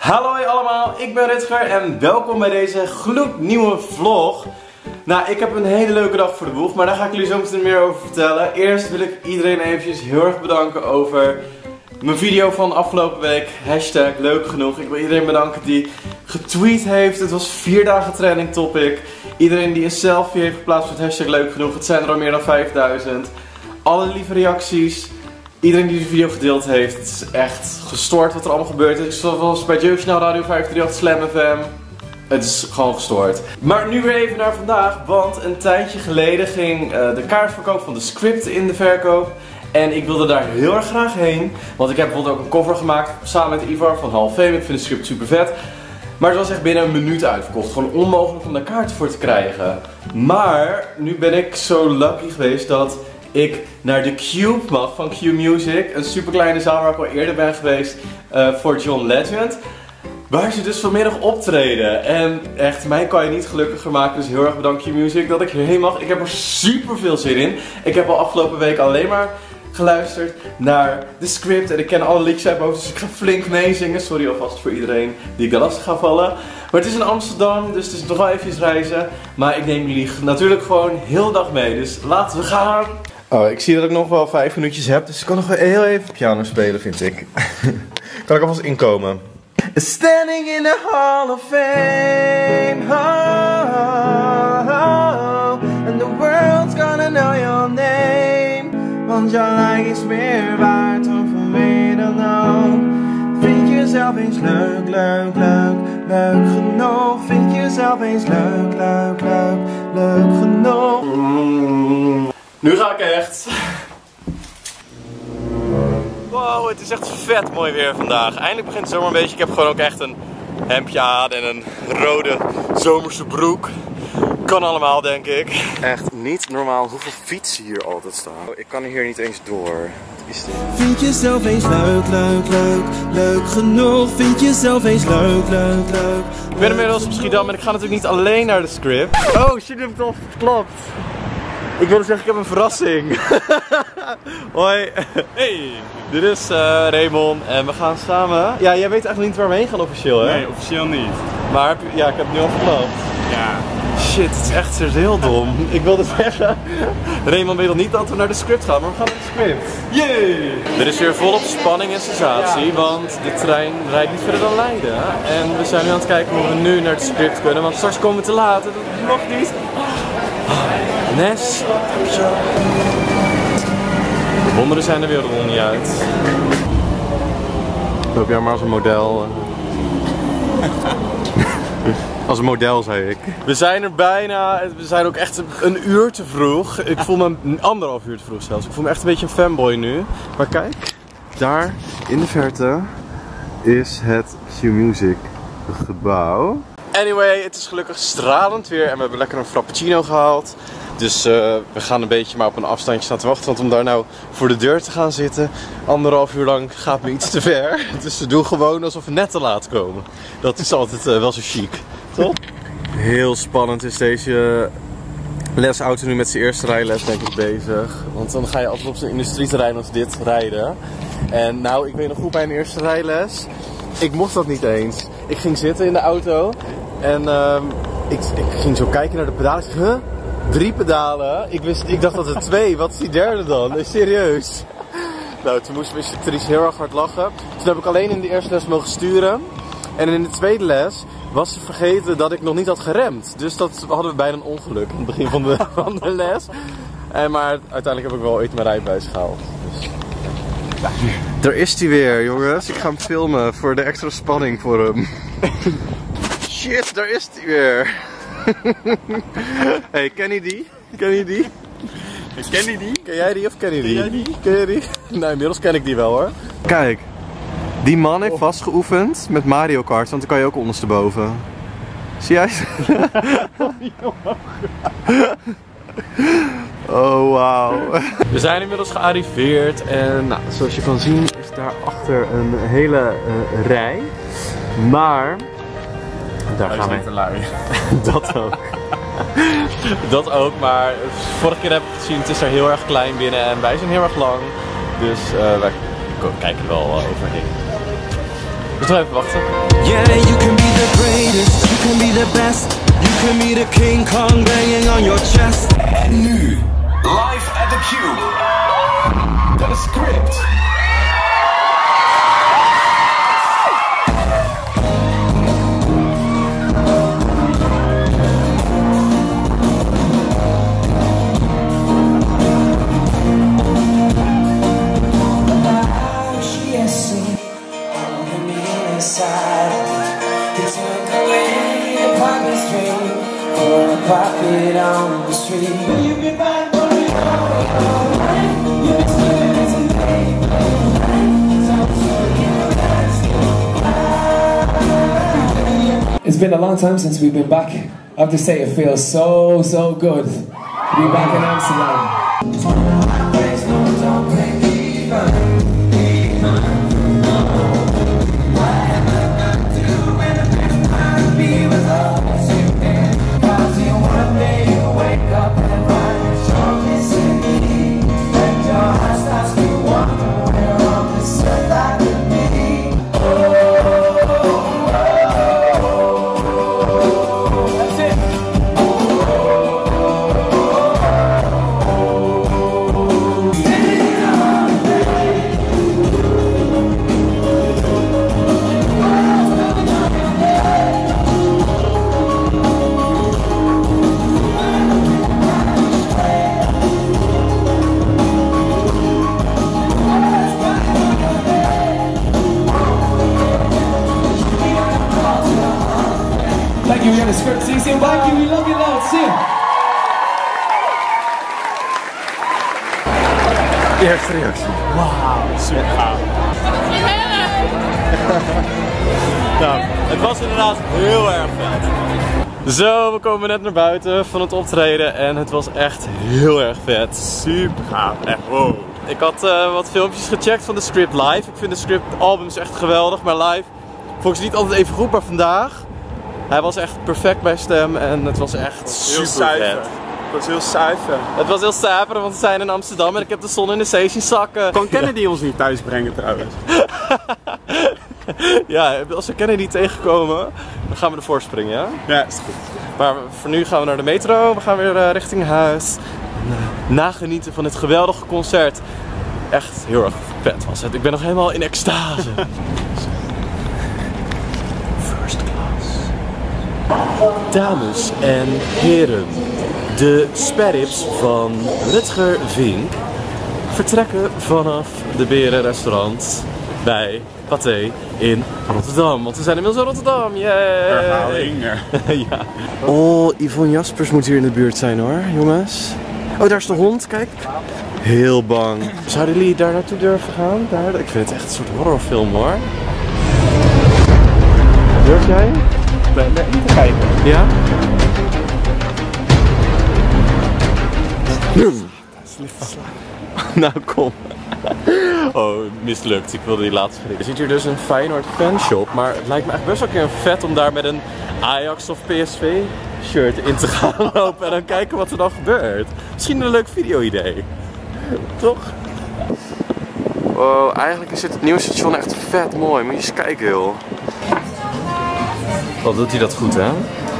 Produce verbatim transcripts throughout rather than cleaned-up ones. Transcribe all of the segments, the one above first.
Hallo allemaal, ik ben Rutger en welkom bij deze gloednieuwe vlog. Nou, ik heb een hele leuke dag voor de boeg, maar daar ga ik jullie zo meteen meer over vertellen. Eerst wil ik iedereen eventjes heel erg bedanken over mijn video van afgelopen week. Hashtag leuk genoeg. Ik wil iedereen bedanken die getweet heeft. Het was vier dagen trending topic. Iedereen die een selfie heeft geplaatst met hashtag leuk genoeg. Het zijn er al meer dan vijfduizend. Alle lieve reacties. Iedereen die de video gedeeld heeft. Het is echt gestoord wat er allemaal gebeurd is. Zoals bij Jeugdjournaal Radio vijf drie acht Slam F M. Het is gewoon gestoord. Maar nu weer even naar vandaag. Want een tijdje geleden ging uh, de kaartverkoop van The Script in de verkoop. En ik wilde daar heel erg graag heen. Want ik heb bijvoorbeeld ook een cover gemaakt samen met Ivar van Hall of Fame. Ik vind The Script super vet. Maar het was echt binnen een minuut uitverkocht. Gewoon onmogelijk om daar kaarten voor te krijgen. Maar nu ben ik zo lucky geweest dat ik naar de Cube mag van Q Music. Een super kleine zaal waar ik al eerder ben geweest uh, voor John Legend. Waar ze dus vanmiddag optreden. En echt, mij kan je niet gelukkiger maken. Dus heel erg bedankt Q Music dat ik hierheen mag. Ik heb er super veel zin in. Ik heb al afgelopen week alleen maar geluisterd naar The Script. En ik ken alle liedjes uit mijn hoofd. Dus ik ga flink meezingen. Sorry alvast voor iedereen die ik lastig ga vallen. Maar het is in Amsterdam. Dus het is nog wel even reizen. Maar ik neem jullie natuurlijk gewoon heel de dag mee. Dus laten we gaan. Oh, ik zie dat ik nog wel vijf minuutjes heb. Dus ik kan nog wel heel even piano spelen, vind ik. Kan ik alvast inkomen. Standing in the Hall of Fame, oh, oh, oh, and the world's gonna know your name. Want jouw like is meer waard om van mij dan nou. Vind jezelf eens leuk, leuk, leuk, leuk genoeg. Vind jezelf eens leuk, leuk, leuk, leuk genoeg. Mm, nu ga ik echt. Wow, het is echt vet mooi weer vandaag. Eindelijk begint de zomer een beetje. Ik heb gewoon ook echt een hemdje aan en een rode zomerse broek. Kan allemaal, denk ik. Echt niet normaal hoeveel fietsen hier altijd staan. Ik kan hier niet eens door. Wat is dit? Vind jezelf eens leuk, leuk, leuk, leuk genoeg. Vind jezelf eens leuk, leuk, leuk. Ik ben inmiddels op Schiedam en ik ga natuurlijk niet alleen naar de Script. Oh shit, ik heb het al verklapt. Ik wilde zeggen, ik heb een verrassing. Hoi. Hey. Dit is uh, Raymond en we gaan samen. Ja, jij weet eigenlijk niet waar we heen gaan officieel, hè? Nee, officieel niet. Maar heb je... ja, ik heb het nu al verklapt. Ja. Shit, het is echt heel dom. Ik wilde zeggen, Raymond weet nog niet dat we naar de Script gaan, maar we gaan naar de Script. Yay! Er is weer volop spanning en sensatie, ja. Want de trein rijdt niet verder dan Leiden. En we zijn nu aan het kijken hoe we nu naar de Script kunnen, want straks komen we te laat. Dat mag niet. Nes. De wonderen zijn er weer nog niet uit. Loop jij maar als een model. Als een model, zei ik. We zijn er bijna. We zijn ook echt een uur te vroeg. Ik voel me een anderhalf uur te vroeg zelfs. Ik voel me echt een beetje een fanboy nu. Maar kijk, daar in de verte is het Q Music gebouw. Anyway, het is gelukkig stralend weer en we hebben lekker een frappuccino gehaald. Dus uh, we gaan een beetje maar op een afstandje staan te wachten. Want om daar nou voor de deur te gaan zitten, anderhalf uur lang, gaat me iets te ver. Dus we doen gewoon alsof we net te laat komen. Dat is altijd uh, wel zo chic, toch? Heel spannend is deze lesauto nu met zijn eerste rijles, denk ik, bezig. Want dan ga je altijd op zo'n industrieterrein als dit rijden. En nou, ik weet nog goed bij mijn eerste rijles. Ik mocht dat niet eens. Ik ging zitten in de auto en uh, ik, ik ging zo kijken naar de pedalen. Ik zeg, huh? Drie pedalen? Ik, wist, ik dacht dat er twee. Wat is die derde dan? Nee, serieus. Nou, toen moest mijn instructrice heel erg hard lachen. Toen heb ik alleen in de eerste les mogen sturen. En in de tweede les was ze vergeten dat ik nog niet had geremd. Dus dat hadden we bijna een ongeluk aan het begin van de, van de les. En, maar uiteindelijk heb ik wel ooit mijn rijbewijs gehaald. Dus. Ja. Daar is hij weer, jongens. Ik ga hem filmen voor de extra spanning voor hem. Shit, daar is hij weer. Hey, ken je die? Ken je die? Ken je die? Ken jij die of ken je die? Ken jij die? Ken je die? Nou, inmiddels ken ik die wel, hoor. Kijk, die man heeft vastgeoefend met Mario Kart, want dan kan je ook ondersteboven. Zie jij? Oh, wauw. We zijn inmiddels gearriveerd en nou, zoals je kan zien is daarachter een hele uh, rij. Maar daar gaan we. Te lui. Dat ook. Dat ook, maar vorige keer heb ik gezien, het is er heel erg klein binnen en wij zijn heel erg lang. Dus uh, wij kijken er wel uh, overheen. Dus nog even wachten. Yeah, you can be the greatest, you can be the best, you can be the King Kong banging on your chest. En nu, live at the Cube, The Script. Profit on the street. You've been bad for it all. You've been scared to me. It's been a long time since we've been back. I have to say it feels so, so good to be back in Amsterdam. Thank you, we're gonna script. See you soon. Thank you, we love you loud. See you. Eerste reactie. Wauw, super gaaf. Nou, het was inderdaad heel erg vet. Zo, we komen net naar buiten van het optreden en het was echt heel erg vet. Super gaaf, echt wow. Ik had uh, wat filmpjes gecheckt van de Script live. Ik vind de Script albums echt geweldig, maar live volgens niet altijd even goed, maar vandaag. Hij was echt perfect bij stem en het was echt super vet. Het was heel zuiver. Het was heel zuiver, want we zijn in Amsterdam en ik heb de zon in de zee zien zakken. Kan Kennedy ons niet thuis brengen trouwens? Ja, als we Kennedy tegenkomen, dan gaan we ervoor springen, ja? Ja, is goed. Maar voor nu gaan we naar de metro, we gaan weer uh, richting huis. En, uh, nagenieten van dit geweldige concert. Echt heel erg vet was het. Ik ben nog helemaal in extase. First class. Dames en heren, de sperrips van Rutger Vink vertrekken vanaf de Berenrestaurant bij Pathé in Rotterdam. Want we zijn inmiddels in Rotterdam. Yay! Herhaling. Ja. Oh, Yvonne Jaspers moet hier in de buurt zijn hoor, jongens. Oh, daar is de hond, kijk. Heel bang. Zouden jullie daar naartoe durven gaan? Daar? Ik vind het echt een soort horrorfilm hoor. Durf jij? Ik ben er niet te kijken. Ja? Nou kom. Oh, mislukt. Ik wilde die laatste vergeten. Er zit hier dus een Feyenoord fanshop, maar het lijkt me echt best wel een keer vet om daar met een Ajax of P S V shirt in te gaan lopen en dan kijken wat er dan gebeurt. Misschien een leuk video-idee. Toch? Wow, eigenlijk is het nieuwe station echt vet mooi. Moet je eens kijken joh. Wat doet hij dat goed hè?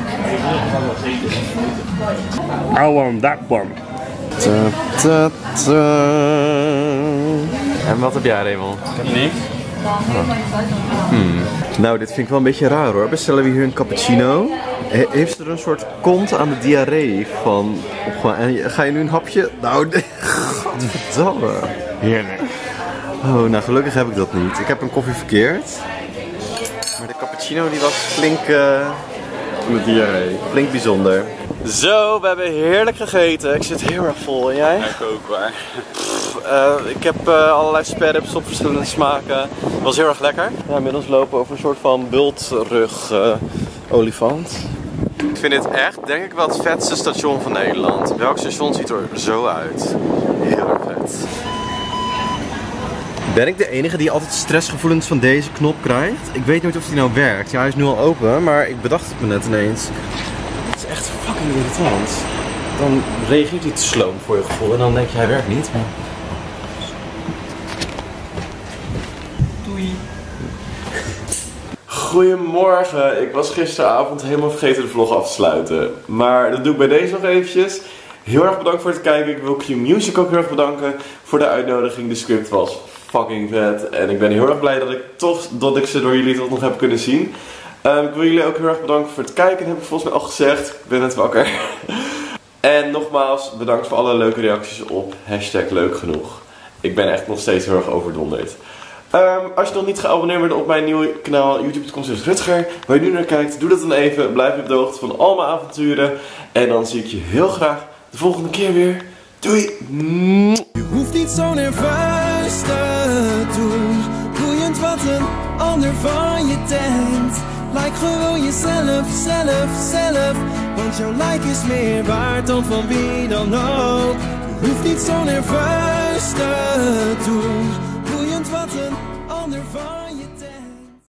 I want that one. Ta, ta, ta. En wat heb jij, Raymond? Ik heb niks. Oh. Hmm. Nou, dit vind ik wel een beetje raar hoor. Bestellen we hier een cappuccino? He heeft er een soort kont aan de diarree van opgemaakt? En ga je nu een hapje? Nou, godverdamme. Heerlijk. Oh, nou gelukkig heb ik dat niet. Ik heb een koffie verkeerd. Maar de cappuccino die was flink... Uh... Met diarree. Flink bijzonder. Zo, we hebben heerlijk gegeten. Ik zit heel erg vol. En jij? Ja, ik ook waar. Pff, uh, ik heb uh, allerlei sperrips op verschillende smaken. Het was heel erg lekker. Ja, inmiddels lopen we over een soort van bultrug uh, olifant. Ik vind dit echt, denk ik wel, het vetste station van Nederland. Welk station ziet er zo uit? Heel erg vet. Ben ik de enige die altijd stressgevoelens van deze knop krijgt? Ik weet nooit of die nou werkt. Ja, hij is nu al open, maar ik bedacht het me net ineens. Het is echt fucking irritant. Dan reageert hij te sloom voor je gevoel en dan denk je hij werkt niet. Maar... Doei. Goedemorgen, ik was gisteravond helemaal vergeten de vlog af te sluiten. Maar dat doe ik bij deze nog eventjes. Heel erg bedankt voor het kijken. Ik wil Q-Music ook heel erg bedanken voor de uitnodiging. De script was fucking vet. En ik ben heel erg blij dat ik toch dat ik ze door jullie toch nog heb kunnen zien. Um, ik wil jullie ook heel erg bedanken voor het kijken. Dat heb ik volgens mij al gezegd. Ik ben net wakker. En nogmaals, bedankt voor alle leuke reacties op hashtag leuk genoeg. Ik ben echt nog steeds heel erg overdonderd. Um, als je nog niet geabonneerd bent op mijn nieuwe kanaal youtube punt com slash Rutger, waar je nu naar kijkt, doe dat dan even. Blijf je op de hoogte van al mijn avonturen. En dan zie ik je heel graag de volgende keer weer. Doei! Je hoeft niet zo nerveus te doen, boeiend wat een ander van je denkt. Like gewoon jezelf, zelf, zelf, want jouw like is meer waard dan van wie dan ook. Je hoeft niet zo nerveus te doen.